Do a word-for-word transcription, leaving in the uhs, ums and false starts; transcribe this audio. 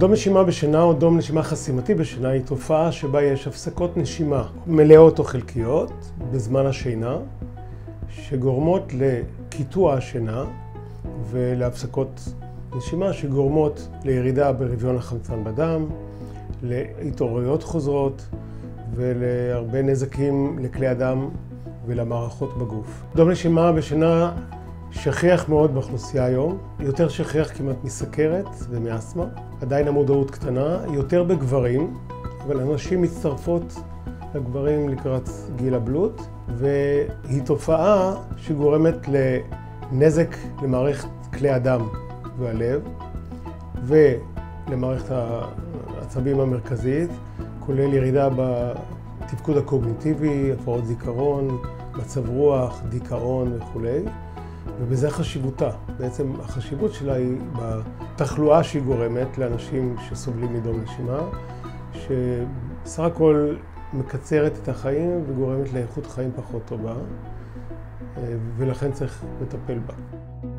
דום נשימה בשינה או דום נשימה חסימתי בשינה היא תופעה שבה יש הפסקות נשימה מלאות או חלקיות בזמן השינה, שגורמות לקיטוע השינה ולהפסקות נשימה שגורמות לירידה ברביון החמצן בדם, להתעוררויות חוזרות ולהרבה נזקים לכלי הדם ולמערכות בגוף. דום נשימה בשינה שכיח מאוד באוכלוסייה היום, יותר שכיח כמעט מסכרת ומאסתמה. עדיין המודעות קטנה, יותר בגברים, אבל הנשים מצטרפות לגברים לקראת גיל הבלוט, והיא תופעה שגורמת לנזק למערכת כלי הדם והלב, ולמערכת העצבים המרכזית, כולל ירידה בתפקוד הקוגניטיבי, הפרעות זיכרון, מצב רוח, דיכאון וכו'. ובזה חשיבותה. בעצם החשיבות שלה היא בתחלואה שהיא גורמת לאנשים שסובלים מדום נשימה, שסך הכל מקצרת את החיים וגורמת לאיכות חיים פחות טובה, ולכן צריך לטפל בה.